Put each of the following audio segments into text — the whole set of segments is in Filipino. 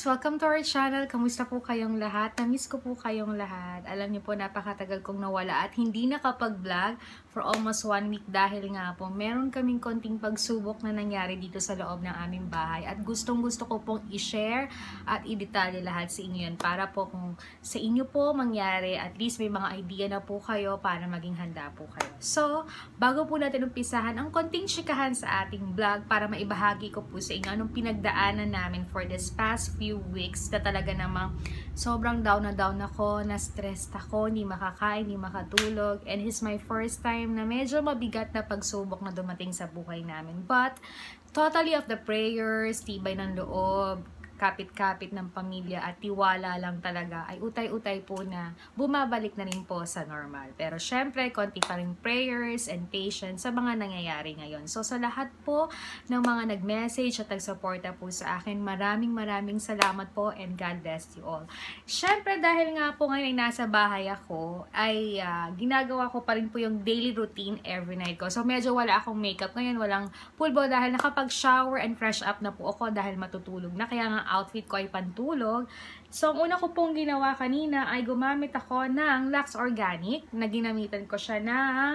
guys! Welcome to our channel. Kamusta po kayong lahat? Namiss ko po kayong lahat. Alam niyo po, napakatagal kong nawala at hindi nakapag-vlog for almost 1 week dahil nga po meron kaming konting pagsubok na nangyari dito sa loob ng aming bahay at gustong-gusto ko pong i-share at i-detalye lahat sa inyo yan para po kung sa inyo po mangyari, at least may mga idea na po kayo para maging handa po kayo. So, bago po natin umpisahan ang konting chikahan sa ating vlog para maibahagi ko po sa inyo anong pinagdaanan namin for this past few weeks na talaga namang sobrang down ako, na-stressed ako, hindi makakain, hindi makatulog, and it's my first time na medyo mabigat na pagsubok na dumating sa buhay namin. But, totally of the prayers, tibay ng loob, kapit-kapit ng pamilya at tiwala lang talaga ay utay-utay po na bumabalik na rin po sa normal. Pero syempre, konti pa rin prayers and patience sa mga nangyayari ngayon. So sa lahat po ng mga nag-message at nag-suporta po sa akin, maraming salamat po and God bless you all. Syempre, dahil nga po ngayon ay nasa bahay ako, ay ginagawa ko pa rin po yung daily routine every night ko. So medyo wala akong makeup ngayon, walang pulbo dahil nakapag-shower and fresh up na po ako dahil matutulog na. Kaya nga outfit ko ay pantulog. So, ang una ko pong ginawa kanina ay gumamit ako ng Lux Organic na ginamitan ko siya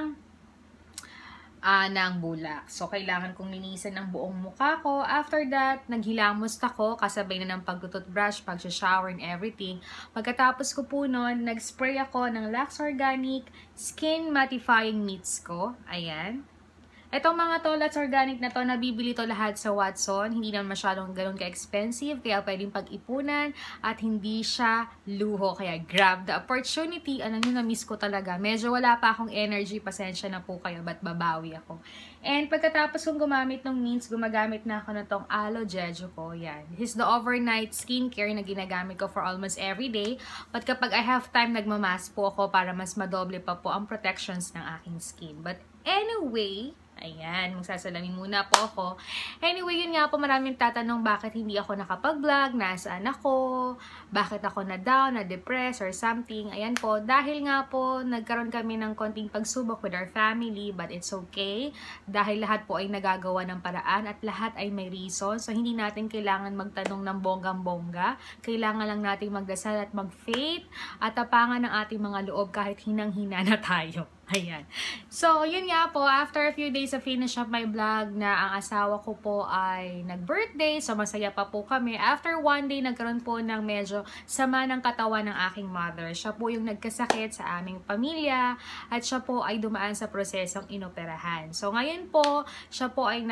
ng bulak. So, kailangan kong linisan ng buong mukha ko. After that, naghilamos ako kasabay na ng pag-toothbrush, pag-shower and everything. Pagkatapos ko po nun, nag-spray ako ng Lux Organic Skin Mattifying Mist ko. Ayan. Itong mga to, Lux Organic na to, nabibili to lahat sa Watson. Hindi naman masyadong ganun ka-expensive, kaya pwedeng pag-ipunan at hindi siya luho. Kaya grab the opportunity. Alam nyo, na-miss ko talaga. Medyo wala pa akong energy, pasensya na po kayo, ba't babawi ako. And pagkatapos kong gumamit ng mints, gumagamit na ako na tong Aloe Jeju ko. Yan. This is the overnight skincare na ginagamit ko for almost every day. But kapag I have time, nagmamask po ako para mas madoble pa po ang protections ng aking skin. But anyway, ayan, magsasalamin muna po ako. Anyway, yun nga po, maraming tatanong bakit hindi ako nakapag-vlog, nasaan ako, bakit ako na-down, na-depressed or something. Ayan po, dahil nga po, nagkaroon kami ng konting pagsubok with our family, but it's okay. Dahil lahat po ay nagagawa ng paraan at lahat ay may reason. So, hindi natin kailangan magtanong ng bonggang-bongga. Kailangan lang natin magdasal at mag-faith at tapangan ng ating mga loob kahit hinang-hina na tayo. Ayan. So, yun nga po, after a few days of finish up my vlog na ang asawa ko po ay nag-birthday, so masaya pa po kami. After 1 day, nagkaroon po ng medyo sama ng katawan ng aking mother. Siya po yung nagkasakit sa aming pamilya at siya po ay dumaan sa prosesong inoperahan. So, ngayon po, siya po ay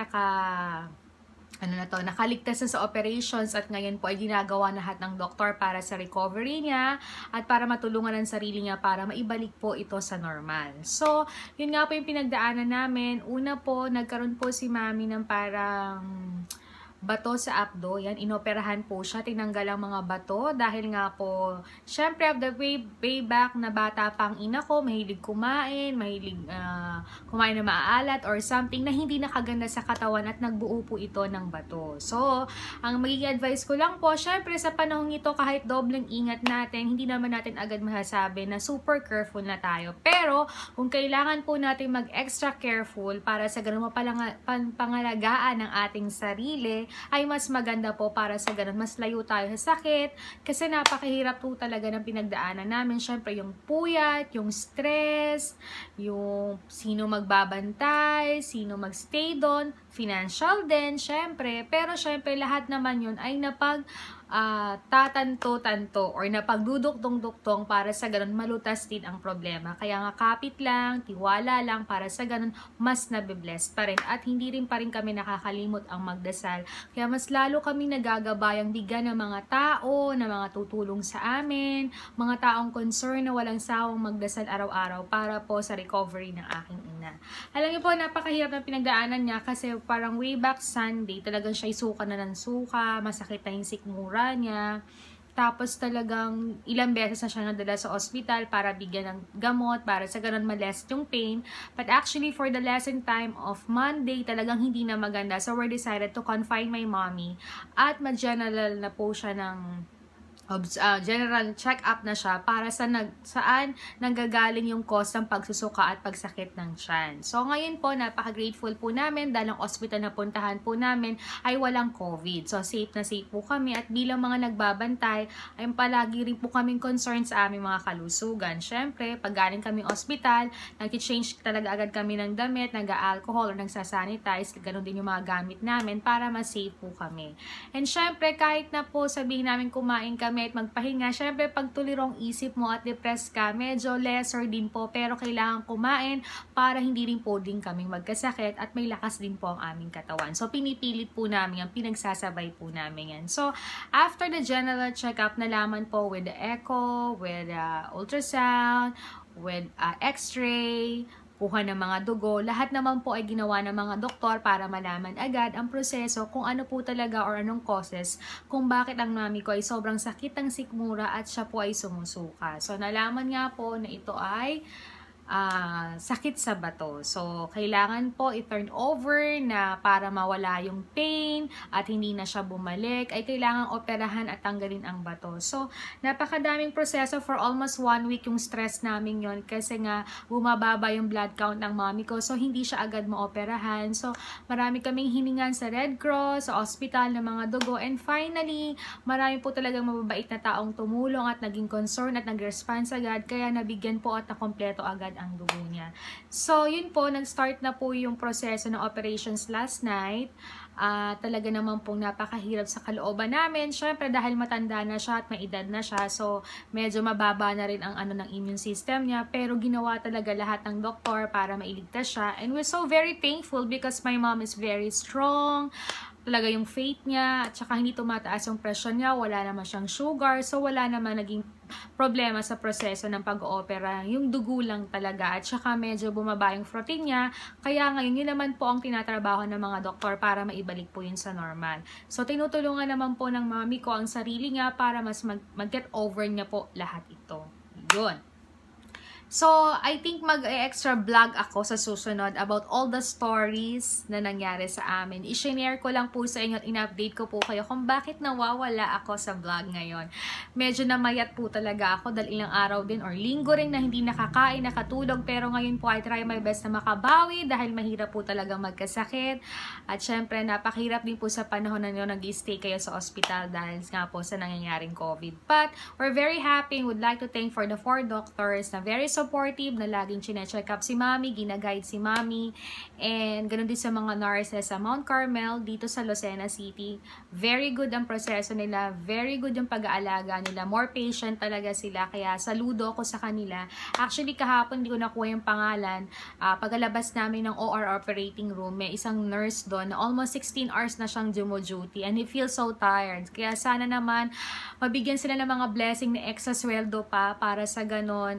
nakaligtas na sa operations at ngayon po ay ginagawa lahat ng doktor para sa recovery niya at para matulungan ang sarili niya para maibalik po ito sa normal. So, yun nga po yung pinagdaanan namin. Una po, nagkaroon po si mami ng parang bato sa abdo. Yan, inoperahan po siya. Tinanggal ang mga bato dahil nga po, syempre, of the way back na bata pang ina ko, mahilig kumain na maaalat or something na hindi nakaganda sa katawan at nagbuo po ito ng bato. So, ang magiging advice ko lang po, syempre, sa panahon ito, kahit dobleng ingat natin, hindi naman natin agad masasabi na super careful na tayo. Pero, kung kailangan po natin mag-extra careful para sa ganun pangalagaan ng ating sarili, ay mas maganda po para sa ganun. Mas layo tayo sa sakit kasi napakahirap po talaga ng pinagdaanan namin. Syempre yung puyat, yung stress, yung sino magbabantay, sino magstay doon, financial din, syempre. Pero syempre lahat naman yun ay tatanto-tanto or napagduduk-dong-duktong para sa ganun malutas din ang problema. Kaya nga kapit lang, tiwala lang para sa ganun mas nabibless pa rin at hindi rin pa rin kami nakakalimot ang magdasal. Kaya mas lalo kami nagagabayang bigyan ng mga tao na mga tutulong sa amin, mga taong concern na walang sawang magdasal araw-araw para po sa recovery ng aking ina. Alam niyo po, napakahirap na pinagdaanan niya kasi parang way back Sunday, talagang siya suka na ng suka, masakit na yung sikmura niya. Tapos talagang ilang beses na siya nadala sa ospital para bigyan ng gamot, para sa ganun ma-less yung pain. But actually, for the lesson time of Monday, talagang hindi na maganda. So, we decided to confine my mommy at mag-general na po siya ng general check-up na siya para saan nanggagaling yung cause ng pagsusuka at pagsakit ng tiyan. So ngayon po, napaka-grateful po namin dahil ang hospital na puntahan po namin ay walang COVID. So safe na safe po kami at bilang mga nagbabantay ay palagi rin po kaming concerned sa aming mga kalusugan. Syempre, pag galing kaming hospital, nag-change talaga agad kami ng damit, nag-alcohol or nagsasanitize, ganun din yung mga gamit namin para mas safe po kami. And syempre, kahit na po sabihin namin kumain kami at magpahinga, syempre pag tulirong isip mo at depressed ka, medyo lesser din po, pero kailangan kumain para hindi rin po din kaming magkasakit at may lakas din po ang aming katawan. So pinipilit po namin yan, pinagsasabay po namin yan. So after the general check-up, nalaman po with the echo, with ultrasound, with x-ray, kuha ng mga dugo, lahat naman po ay ginawa ng mga doktor para malaman agad ang proseso kung ano po talaga or anong causes kung bakit ang mami ko ay sobrang sakit ng sikmura at siya po ay sumusuka. So nalaman nga po na ito ay sakit sa bato. So, kailangan po i-turn over na para mawala yung pain at hindi na siya bumalik, ay kailangan operahan at tanggalin ang bato. So, napakadaming proseso for almost 1 week yung stress namin yon kasi nga bumababa yung blood count ng mami ko. So, hindi siya agad maoperahan. So, marami kaming hiningan sa Red Cross, sa hospital ng mga dugo. And finally, marami po talagang mababait na taong tumulong at naging concern at nag-response agad. Kaya nabigyan po at nakompleto agad ang dugo niya. So, yun po, nag-start na po yung proseso ng operations last night. Talaga naman pong napakahirap sa kalooban namin. Syempre, dahil matanda na siya at may edad na siya, so medyo mababa na rin ang ng immune system niya. Pero ginawa talaga lahat ng doktor para mailigtas siya. And we're so very thankful because my mom is very strong. Talaga yung faith niya, at saka hindi tumataas yung presyon niya, wala naman siyang sugar, so wala naman naging problema sa proseso ng pag-oopera. Yung dugo lang talaga, at saka medyo bumaba yung protein niya, kaya ngayon yun naman po ang tinatrabaho ng mga doktor para maibalik po yun sa normal. So tinutulungan naman po ng mami ko ang sarili niya para mas mag-get over niya po lahat ito. Yun. So, I think mag-extra vlog ako sa susunod about all the stories na nangyari sa amin. I-share ko lang po sa inyo at in-update ko po kayo kung bakit nawawala ako sa vlog ngayon. Medyo namayat po talaga ako dahil ilang araw din or linggo rin na hindi nakakain, nakatulog. Pero ngayon po I try my best na makabawi dahil mahirap po talaga magkasakit. At syempre, napakahirap din po sa panahon na nyo nag-stay kayo sa ospital dahil nga po sa nangyayaring COVID. But, we're very happy and would like to thank for the 4 doctors na very supportive, na laging chine-check up si mami, gina-guide si mami, and ganoon din sa mga nurses sa Mount Carmel dito sa Lucena City. Very good ang proseso nila, very good yung pag-aalaga nila, more patient talaga sila, kaya saludo ko sa kanila. Actually, kahapon di ko nakuha yung pangalan, pagkalabas namin ng OR operating room, may isang nurse doon na almost 16 hours na siyang duty and he feels so tired. Kaya sana naman mabigyan sila ng mga blessing na extra sweldo pa para sa ganon,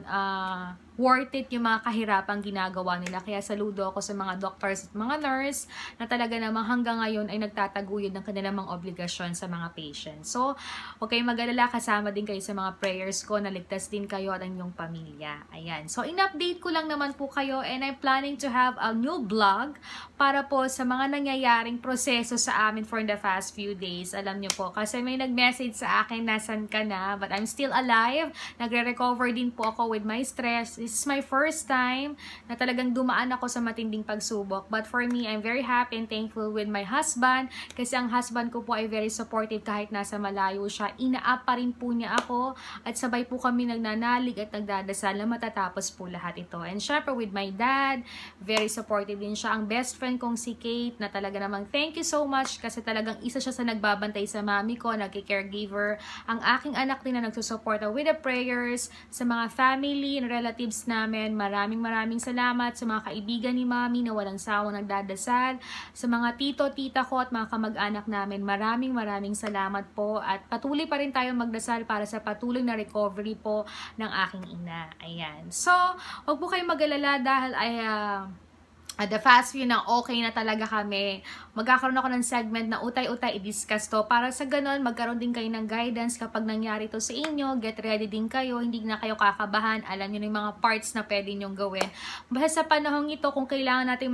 worth it yung mga kahirapang ginagawa nila. Kaya saludo ako sa mga doctors at mga nurse na talaga namang hanggang ngayon ay nagtataguyod ng kanilang mga obligasyon sa mga patients. So, huwag kayong mag-alala, kasama din kayo sa mga prayers ko, naligtas din kayo at ang inyong pamilya. Ayan. So, in-update ko lang naman po kayo and I'm planning to have a new vlog para po sa mga nangyayaring proseso sa amin for the past few days. Alam nyo po, kasi may nag-message sa akin, nasan ka na? But I'm still alive. Nagre-recover din po ako with my stress. This is my first time na talagang dumaan ako sa matinding pagsubok. But for me, I'm very happy and thankful with my husband kasi ang husband ko po ay very supportive kahit nasa malayo siya. Ina-up pa rin po niya ako at sabay po kami nagnanalig at nagdadasal na matatapos po lahat ito. And syempre with my dad, very supportive din siya. Ang best friend kong si Kate na talaga namang thank you so much kasi talagang isa siya sa nagbabantay sa mami ko, nagki-caregiver. Ang aking anak din na nagsusuporta with the prayers, sa mga family and relatives namin. Maraming salamat sa mga kaibigan ni mami na walang sawang nagdadasal, sa mga tito, tita ko at mga kamag-anak namin. Maraming salamat po at patuloy pa rin tayong magdasal para sa patuloy na recovery po ng aking ina. Ayan. So, huwag po kayong mag-alala dahil ay at the fast view na okay na talaga kami. Magkakaroon ako ng segment na utay-utay i-discuss to. Para sa ganun, magkaroon din kayo ng guidance kapag nangyari to sa inyo. Get ready din kayo. Hindi na kayo kakabahan. Alam nyo na yung mga parts na pwede nyong gawin. Basta sa panahong ito, kung kailangan natin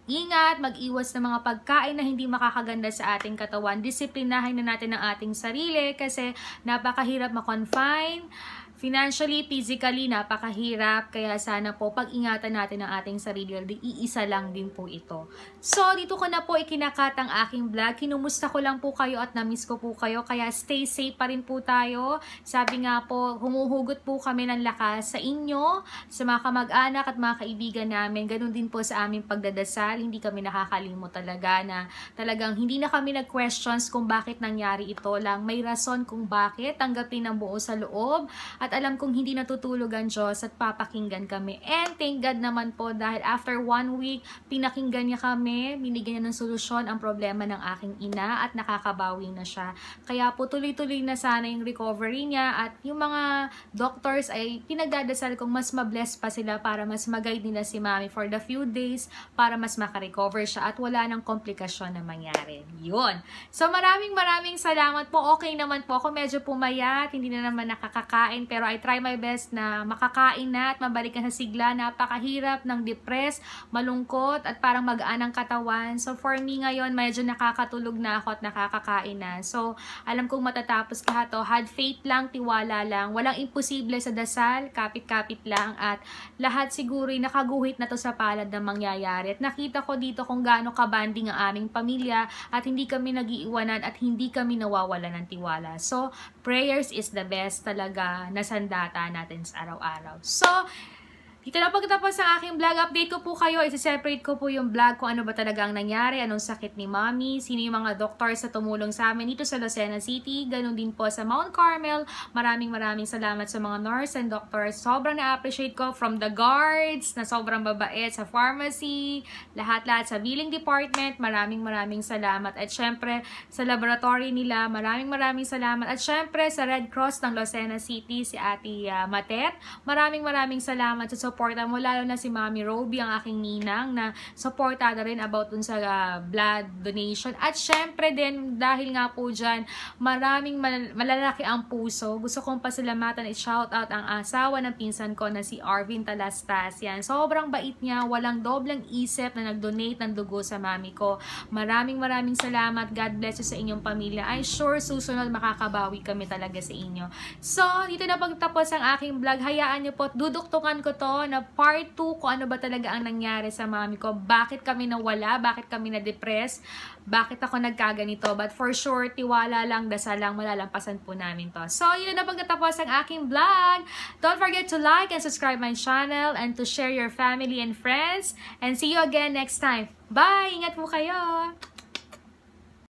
mag-ingat, mag-iwas ng mga pagkain na hindi makakaganda sa ating katawan. Disiplinahin na natin ang ating sarili kasi napakahirap ma-confine. Financially, physically, napakahirap. Kaya sana po, pag-ingatan natin ang ating sarili. Iisa lang din po ito. So, dito ko na po ikinakat ang aking vlog. Kinumusta ko lang po kayo at namiss ko po kayo. Kaya stay safe pa rin po tayo. Sabi nga po, humuhugot po kami ng lakas sa inyo, sa mga kamag-anak at mga kaibigan namin. Ganun din po sa aming pagdadasal. Hindi kami nakakalimot talaga na talagang hindi na kami nag-questions kung bakit nangyari ito lang. May rason kung bakit. Tanggapin ang buo sa loob. At alam kong hindi natutulog ang Diyos at papakinggan kami. And thank God naman po dahil after 1 week, pinakinggan niya kami, binigyan niya ng solusyon ang problema ng aking ina at nakakabawi na siya. Kaya po tuloy-tuloy na sana yung recovery niya at yung mga doctors ay pinagdadasal kong mas mabless pa sila para mas mag-guide nila si Mami for the few days para mas makarecover siya at wala nang komplikasyon na mangyari. Yun. So maraming salamat po. Okay naman po ako. Medyo pumayat, hindi na naman nakakakain pero I try my best na makakain na at mabalik na sa sigla. Napakahirap ng depressed, malungkot at parang magaan ang katawan. So for me ngayon, medyo nakakatulog na ako at nakakakain na. So alam kong matatapos lahat to. Had faith lang, tiwala lang. Walang imposible sa dasal, kapit-kapit lang at lahat siguro'y nakaguhit na to sa palad ng mangyayari. At nakita ko dito kung gaano kabanding ang aming pamilya at hindi kami nag-iiwanan at hindi kami nawawala ng tiwala. So prayers is the best talaga na sandata natin sa araw-araw. So, dito na pagkatapos ang aking vlog. Update ko po kayo. Isi-separate ko po yung vlog kung ano ba talaga ang nangyari, anong sakit ni Mami, sino yung mga doctors na tumulong sa amin dito sa Lucena City. Ganun din po sa Mount Carmel. Maraming salamat sa mga nurse and doctors. Sobrang na-appreciate ko from the guards na sobrang babait sa pharmacy, lahat-lahat sa billing department. Maraming salamat. At syempre sa laboratory nila, maraming salamat. At syempre sa Red Cross ng Lucena City, si Ate Matet. Maraming salamat sa supporta mo, lalo na si Mami Roby, ang aking ninang, na supportada rin about dun sa blood donation. At syempre din, dahil nga po dyan, maraming malalaki ang puso. Gusto kong pasalamatan at shoutout ang asawa ng pinsan ko na si Arvin Talastas. Yan. Sobrang bait niya, walang doblang isip na nag-donate ng dugo sa mami ko. Maraming salamat. God bless you sa inyong pamilya. I'm sure susunod makakabawi kami talaga sa inyo. So, dito na pagtapos ang aking vlog. Hayaan niyo po, duduktukan ko to na part 2 kung ano ba talaga ang nangyari sa mami ko. Bakit kami nawala? Bakit kami na-depress? Bakit ako nagkaganito? But for sure, tiwala lang, dasal lang, malalampasan po namin to. So, yun na pagkatapos ang aking vlog. Don't forget to like and subscribe my channel and to share your family and friends. And see you again next time. Bye! Ingat po kayo!